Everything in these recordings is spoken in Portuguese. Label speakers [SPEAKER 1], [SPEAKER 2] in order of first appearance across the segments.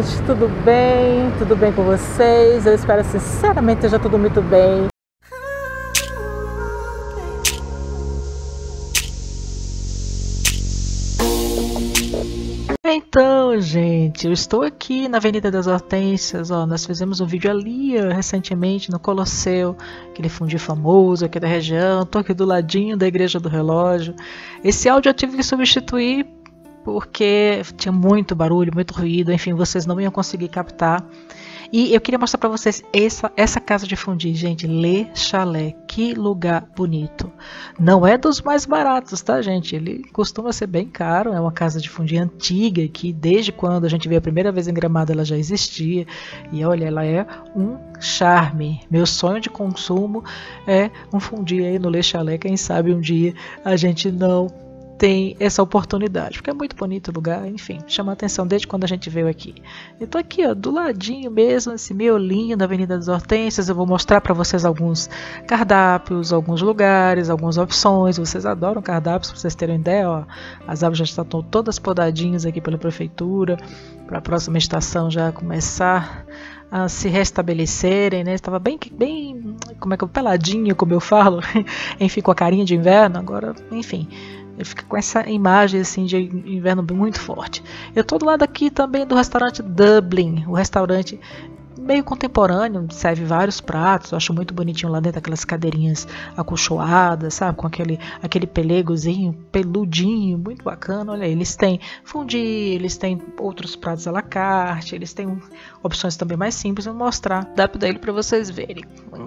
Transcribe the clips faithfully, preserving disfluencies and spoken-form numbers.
[SPEAKER 1] gente, tudo bem? Tudo bem com vocês? Eu espero sinceramente que esteja tudo muito bem. Então, gente, eu estou aqui na Avenida das Hortênsias, ó, nós fizemos um vídeo ali ó, recentemente no Colosseu, aquele fundi famoso aqui da região, estou aqui do ladinho da Igreja do Relógio. Esse áudio eu tive que substituir porque tinha muito barulho, muito ruído, enfim, vocês não iam conseguir captar. E eu queria mostrar para vocês essa, essa casa de fundi, gente, Le Chalet, que lugar bonito. Não é dos mais baratos, tá, gente? Ele costuma ser bem caro, é uma casa de fundi antiga, que desde quando a gente veio a primeira vez em Gramado ela já existia. E olha, ela é um charme. Meu sonho de consumo é um fundi aí no Le Chalet, quem sabe um dia a gente não tem essa oportunidade, porque é muito bonito o lugar, enfim, chama a atenção desde quando a gente veio aqui. Eu tô aqui, ó, do ladinho mesmo, esse miolinho da Avenida das Hortênsias. Eu vou mostrar para vocês alguns cardápios, alguns lugares, algumas opções. Vocês adoram cardápios, para vocês terem ideia, ó, as árvores já estão todas podadinhas aqui pela prefeitura, para a próxima estação já começar a se restabelecerem, né? Estava bem, bem, como é que eu, peladinho, como eu falo, enfim, com a carinha de inverno, agora, enfim, ele fica com essa imagem assim de inverno muito forte. Eu estou do lado aqui também do restaurante Dublin, o restaurante meio contemporâneo, serve vários pratos. Eu acho muito bonitinho lá dentro, aquelas cadeirinhas acolchoadas, sabe, com aquele, aquele pelegozinho, peludinho, muito bacana. Olha aí, eles têm fundi, eles têm outros pratos à la carte, eles têm opções também mais simples. Eu vou mostrar, dá para ele para vocês verem.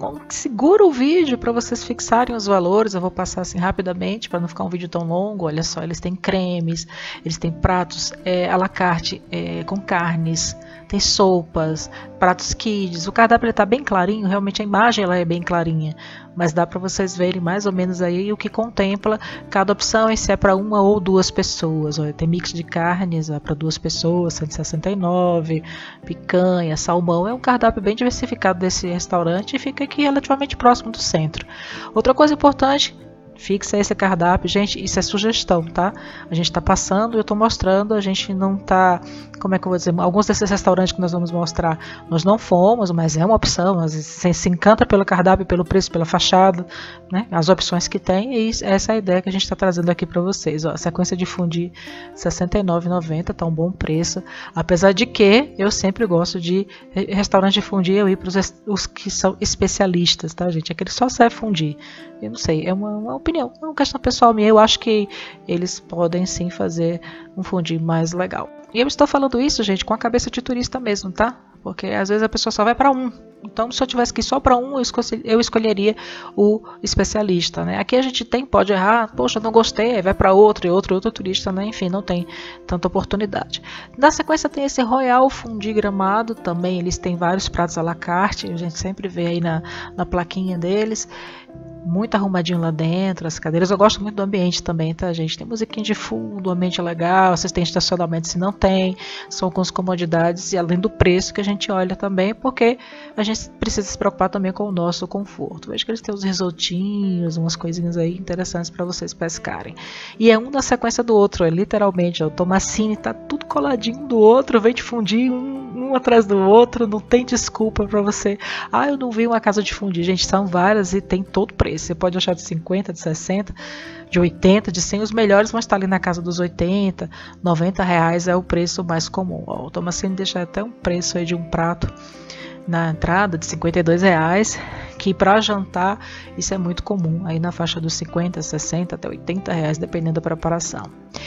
[SPEAKER 1] Segura o vídeo para vocês fixarem os valores. Eu vou passar assim rapidamente para não ficar um vídeo tão longo. Olha só, eles têm cremes, eles têm pratos é, à la carte é, com carnes, tem sopas, pratos kids. O cardápio está bem clarinho, realmente a imagem ela é bem clarinha, mas dá para vocês verem mais ou menos aí o que contempla cada opção e se é para uma ou duas pessoas. Olha, tem mix de carnes para duas pessoas, cento e sessenta e nove, picanha, salmão. É um cardápio bem diversificado desse restaurante e fica aqui relativamente próximo do centro. Outra coisa importante, fixa esse cardápio, gente, isso é sugestão, tá? A gente tá passando, eu tô mostrando, a gente não tá, como é que eu vou dizer, alguns desses restaurantes que nós vamos mostrar, nós não fomos, mas é uma opção, você se encanta pelo cardápio, pelo preço, pela fachada, né? As opções que tem, e essa é a ideia que a gente está trazendo aqui para vocês, ó, sequência de fundi sessenta e nove reais e noventa centavos, tá um bom preço, apesar de que eu sempre gosto de restaurante de fundi, eu ir para os que são especialistas, tá, gente? Aquele só serve fundi, eu não sei, é uma, uma opinião, é uma questão pessoal minha. Eu acho que eles podem sim fazer um fundi mais legal. E eu estou falando isso, gente, com a cabeça de turista mesmo, tá? Porque às vezes a pessoa só vai para um. Então, se eu tivesse que ir só para um, eu, escolhi, eu escolheria o especialista, né? Aqui a gente tem, pode errar, poxa, não gostei, aí vai para outro e outro, outro turista, né? Enfim, não tem tanta oportunidade. Na sequência tem esse Royal Fundi Gramado, também eles têm vários pratos à la carte, a gente sempre vê aí na, na plaquinha deles. Muito arrumadinho lá dentro, as cadeiras. Eu gosto muito do ambiente também, tá, gente? Tem musiquinha de fundo, o ambiente é legal, vocês têm estacionamento se não tem, são com as comodidades e além do preço que a gente olha também, porque a gente precisa se preocupar também com o nosso conforto. Vejo que eles têm uns risotinhos, umas coisinhas aí interessantes para vocês pescarem. E é um na sequência do outro, é literalmente, ó, o Tomassini tá tudo coladinho do outro, vem de fundir um, um atrás do outro, não tem desculpa para você. Ah, eu não vi uma casa de fundir, gente, são várias e tem todo preço. Você pode achar de cinquenta, de sessenta, de oitenta, de cem. Os melhores vão estar ali na casa dos oitenta, noventa reais é o preço mais comum. Ó, o Tomassini deixa até um preço aí de um prato na entrada de cinquenta e dois reais, que para jantar isso é muito comum, aí na faixa dos cinquenta, sessenta até oitenta reais, dependendo da preparação.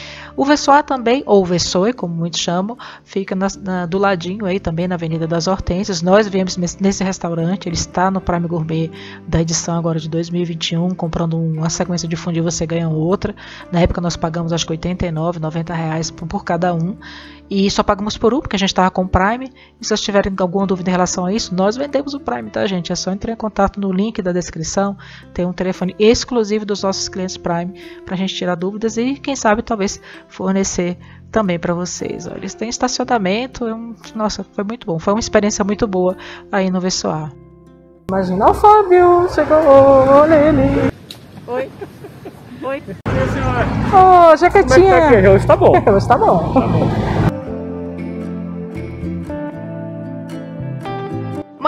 [SPEAKER 1] O Vessoir também, ou Vessoe, como muitos chamam, fica na, na, do ladinho aí também na Avenida das Hortênsias. Nós viemos nesse restaurante, ele está no Prime Gourmet da edição agora de dois mil e vinte e um, comprando uma sequência de fundi você ganha outra. Na época nós pagamos acho que oitenta e nove, noventa reais por, por cada um. E só pagamos por um, porque a gente estava com o Prime. E se vocês tiverem alguma dúvida em relação a isso, nós vendemos o Prime, tá, gente? É só entrar em contato no link da descrição. Tem um telefone exclusivo dos nossos clientes Prime para a gente tirar dúvidas e, quem sabe, talvez fornecer também para vocês. Olha, eles têm estacionamento. É um... Nossa, foi muito bom. Foi uma experiência muito boa aí no Vessoir. Imagina o Fábio, chegou, olha ele. Oi. Oi.
[SPEAKER 2] Oi, senhora.
[SPEAKER 1] Ô, oh, jaquetinha.
[SPEAKER 2] Como é que tá aqui? Hoje tá bom.
[SPEAKER 1] Hoje tá bom.
[SPEAKER 2] Tá bom.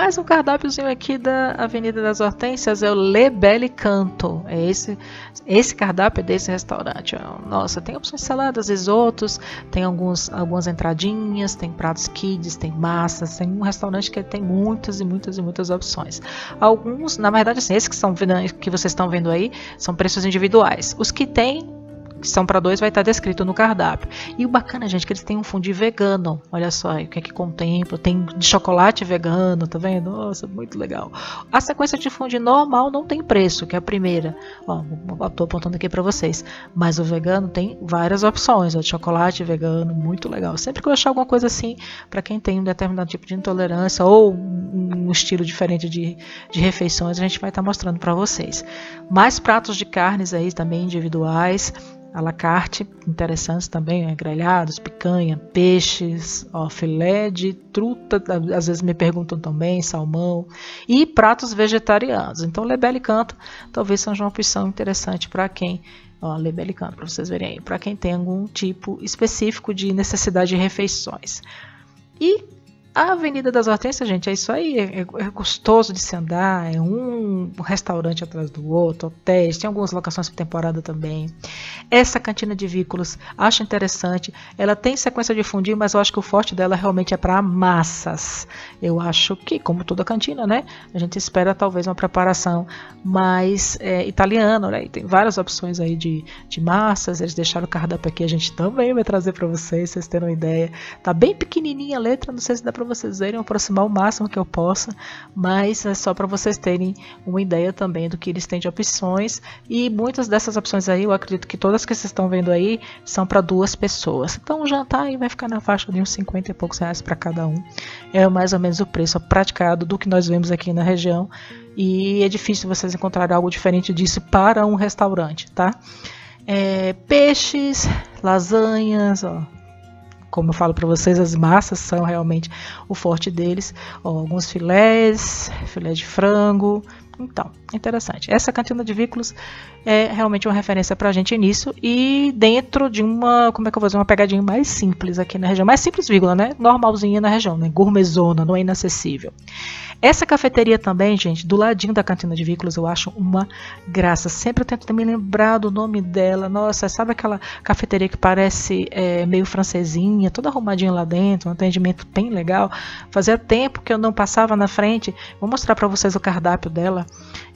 [SPEAKER 1] mais um cardápiozinho aqui da Avenida das Hortênsias, é o Le Bel Canto. É esse, esse cardápio é desse restaurante. Nossa, tem opções de saladas, risotos, tem alguns, algumas entradinhas, tem pratos kids, tem massas, tem um restaurante que tem muitas e muitas e muitas opções. Alguns, na verdade, assim, esses que, são, que vocês estão vendo aí, são preços individuais. Os que tem que são para dois vai estar descrito no cardápio. E o bacana, gente, é que eles têm um fundi vegano. Olha só o que é que contempla. Tem de chocolate vegano, tá vendo? Nossa, muito legal. A sequência de fundi normal não tem preço, que é a primeira. Ó, tô apontando aqui para vocês. Mas o vegano tem várias opções. Ó, de chocolate vegano, muito legal. Sempre que eu achar alguma coisa assim, para quem tem um determinado tipo de intolerância ou um estilo diferente de, de refeições, a gente vai estar mostrando para vocês. Mais pratos de carnes aí também individuais. À la carte, interessantes também, né? Grelhados, picanha, peixes, ó, filé de truta, às vezes me perguntam também, salmão, e pratos vegetarianos. Então, Le Bel Canto talvez seja uma opção interessante para quem, ó, Le Bel Canto, para vocês verem aí, para quem tem algum tipo específico de necessidade de refeições. E a Avenida das Hortênsias, gente, é isso aí, é, é gostoso de se andar, é um restaurante atrás do outro, hotéis, tem algumas locações por temporada também. Essa cantina de vícolos, acho interessante, ela tem sequência de fundi, mas eu acho que o forte dela realmente é para massas. Eu acho que, como toda cantina, né, a gente espera talvez uma preparação mais é, italiana, né, e tem várias opções aí de, de massas, eles deixaram o cardápio aqui, a gente também vai trazer para vocês, vocês terem uma ideia. Tá bem pequenininha a letra, não sei se dá para vocês verem, aproximar o máximo que eu possa, mas é só para vocês terem uma ideia também do que eles têm de opções, e muitas dessas opções aí, eu acredito que todas que vocês estão vendo aí são para duas pessoas. Então o jantar aí vai ficar na faixa de uns cinquenta e poucos reais para cada um. É mais ou menos o preço praticado do que nós vemos aqui na região, e é difícil vocês encontrarem algo diferente disso para um restaurante, tá? É, peixes, lasanhas, ó. Como eu falo para vocês, as massas são realmente o forte deles. Ó, alguns filés, filé de frango. Então, interessante. Essa cantina de vícolos é realmente uma referência para a gente nisso. E dentro de uma, como é que eu vou dizer, uma pegadinha mais simples aqui na região. Mais simples, vírgula, né? Normalzinha na região, né? Gourmetzona, não é inacessível. Essa cafeteria também, gente, do ladinho da cantina de vícolos, eu acho uma graça. Sempre eu tento me lembrar do nome dela. Nossa, sabe aquela cafeteria que parece é, meio francesinha, toda arrumadinha lá dentro, um atendimento bem legal. Fazia tempo que eu não passava na frente. Vou mostrar para vocês o cardápio dela.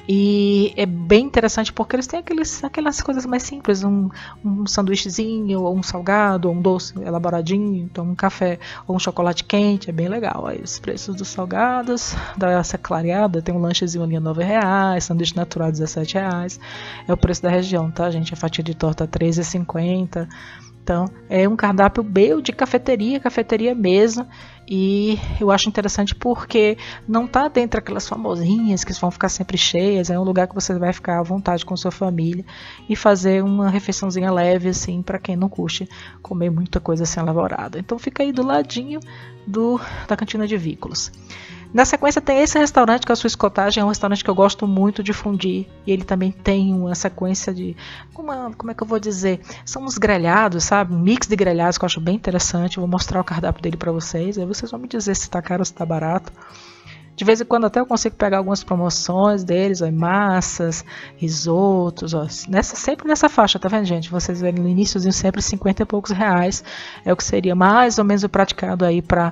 [SPEAKER 1] E é bem interessante porque eles têm aqueles, aquelas coisas mais simples, um, um sanduíchezinho, ou um salgado, ou um doce elaboradinho, então um café ou um chocolate quente, é bem legal. Aí os preços dos salgados, da essa clareada, tem um lanchezinho ali a nove reais, sanduíche natural dezessete reais, é o preço da região, tá, gente? A fatia de torta três reais e cinquenta centavos. Então, é um cardápio bem de cafeteria, cafeteria mesmo, e eu acho interessante porque não tá dentro daquelas famosinhas que vão ficar sempre cheias, é um lugar que você vai ficar à vontade com sua família e fazer uma refeiçãozinha leve, assim, para quem não curte comer muita coisa assim elaborada. Então, fica aí do ladinho do, da cantina de vícolos. Na sequência tem esse restaurante que é a sua escotagem, é um restaurante que eu gosto muito de fundir, e ele também tem uma sequência de, uma, como é que eu vou dizer, são uns grelhados, sabe, um mix de grelhados que eu acho bem interessante. Eu vou mostrar o cardápio dele para vocês, aí vocês vão me dizer se está caro ou se está barato. De vez em quando até eu consigo pegar algumas promoções deles, ó, massas, risotos, ó, nessa, sempre nessa faixa, tá vendo, gente? Vocês verem no iníciozinho sempre cinquenta e poucos reais, é o que seria mais ou menos o praticado aí para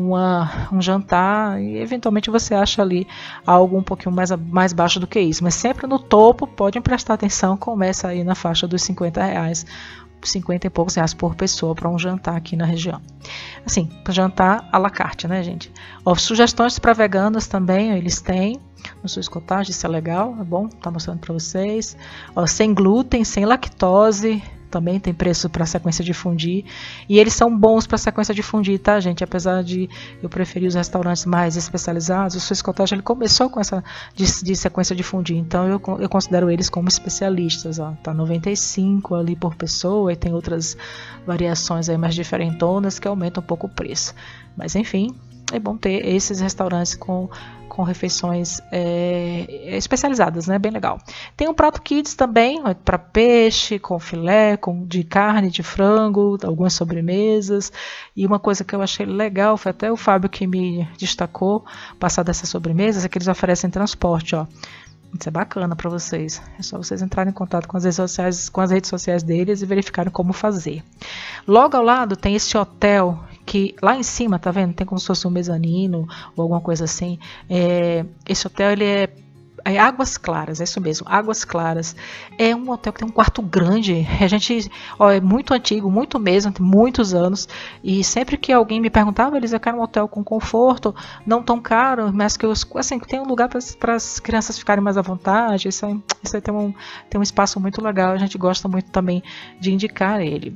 [SPEAKER 1] um jantar, e eventualmente você acha ali algo um pouquinho mais, mais baixo do que isso, mas sempre no topo, podem prestar atenção, começa aí na faixa dos cinquenta reais, cinquenta e poucos reais por pessoa para um jantar aqui na região. Assim, para jantar à la carte, né, gente? Ó, sugestões para veganos também, ó, eles têm no seu escotagem, isso é legal, é bom, tá mostrando para vocês. Ó, sem glúten, sem lactose, também tem preço para sequência de fundir, e eles são bons para sequência de fundir, tá, gente? Apesar de eu preferir os restaurantes mais especializados, o seu escotagem ele começou com essa de, de sequência de fundir, então eu, eu considero eles como especialistas, ó. Tá noventa e cinco ali por pessoa, e tem outras variações aí mais diferentonas que aumentam um pouco o preço, mas enfim, é bom ter esses restaurantes com com refeições é, especializadas, né? Bem legal. Tem um prato kids também, para peixe, com filé, com, de carne, de frango, algumas sobremesas. E uma coisa que eu achei legal, foi até o Fábio que me destacou, passar dessas sobremesas, é que eles oferecem transporte, ó. Isso é bacana para vocês. É só vocês entrarem em contato com as redes sociais, com as redes sociais deles e verificarem como fazer. Logo ao lado tem esse hotel que lá em cima, tá vendo? Tem como se fosse um mezanino ou alguma coisa assim. É, esse hotel ele é, é Águas Claras, é isso mesmo, Águas Claras. É um hotel que tem um quarto grande. A gente, ó, é muito antigo, muito mesmo, tem muitos anos. E sempre que alguém me perguntava, eles querem um hotel com conforto, não tão caro, mas que os, assim, tem um lugar para as crianças ficarem mais à vontade. Isso aí, isso aí tem, um, tem um espaço muito legal. A gente gosta muito também de indicar ele.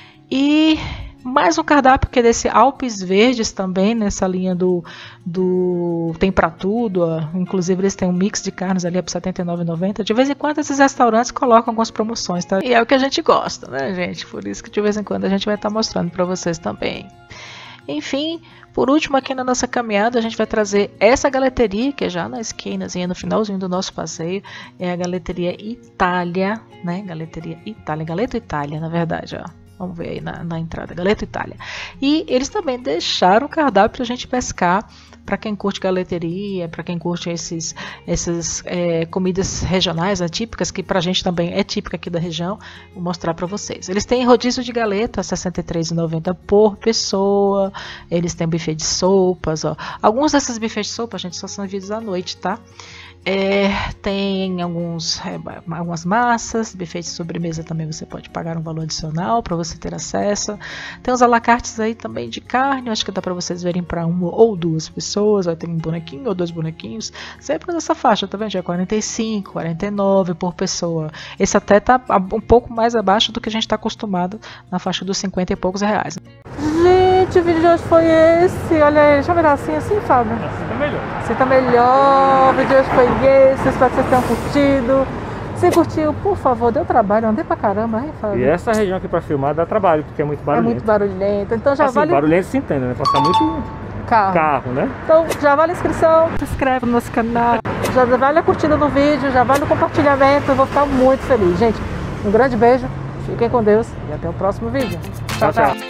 [SPEAKER 1] E mais um cardápio que é desse Alpes Verdes também, nessa linha do, do tem pra tudo, ó. Inclusive eles têm um mix de carnes ali por setenta e nove reais e noventa centavos. De vez em quando esses restaurantes colocam algumas promoções, tá? E é o que a gente gosta, né, gente? Por isso que de vez em quando a gente vai estar mostrando para vocês também. Enfim, por último aqui na nossa caminhada a gente vai trazer essa galeteria, que é já na esquinazinha, no finalzinho do nosso passeio, é a Galeteria Itália, né? Galeteria Itália, Galeto Itália, na verdade, ó. Vamos ver aí na, na entrada, Galeto Itália. E eles também deixaram o cardápio para a gente pescar, para quem curte galeteria, para quem curte esses, essas é, comidas regionais, atípicas, que para a gente também é típica aqui da região, vou mostrar para vocês. Eles têm rodízio de galeta, sessenta e três reais e noventa centavos por pessoa. Eles têm buffet de sopas, ó. Alguns desses buffets de sopa, gente, só são servidos à noite, tá? É, tem alguns, é, algumas massas, buffet de sobremesa também você pode pagar um valor adicional para você ter acesso. Tem os alacartes aí também de carne, acho que dá para vocês verem para uma ou duas pessoas, vai ter um bonequinho ou dois bonequinhos, sempre nessa faixa, tá vendo? É quarenta e cinco, quarenta e nove por pessoa. Esse até tá um pouco mais abaixo do que a gente está acostumado na faixa dos cinquenta e poucos reais. Gente, o vídeo de hoje foi esse, olha aí, deixa eu virar assim, assim, Fábio.
[SPEAKER 2] Assim tá melhor.
[SPEAKER 1] Assim tá melhor, o vídeo de hoje foi esse, espero que vocês tenham curtido. Se curtiu, por favor, deu trabalho, andei pra caramba, hein, Fábio?
[SPEAKER 2] E essa região aqui pra filmar dá trabalho, porque é muito barulhento.
[SPEAKER 1] É muito barulhento, então já
[SPEAKER 2] assim,
[SPEAKER 1] vale...
[SPEAKER 2] barulhento se entende, né? Passar muito
[SPEAKER 1] carro.
[SPEAKER 2] carro, né?
[SPEAKER 1] Então já vale a inscrição, se inscreve no nosso canal, já vale a curtida no vídeo, já vale o compartilhamento, eu vou ficar muito feliz. Gente, um grande beijo, fiquem com Deus e até o próximo vídeo.
[SPEAKER 2] Tchau, tchau. tchau.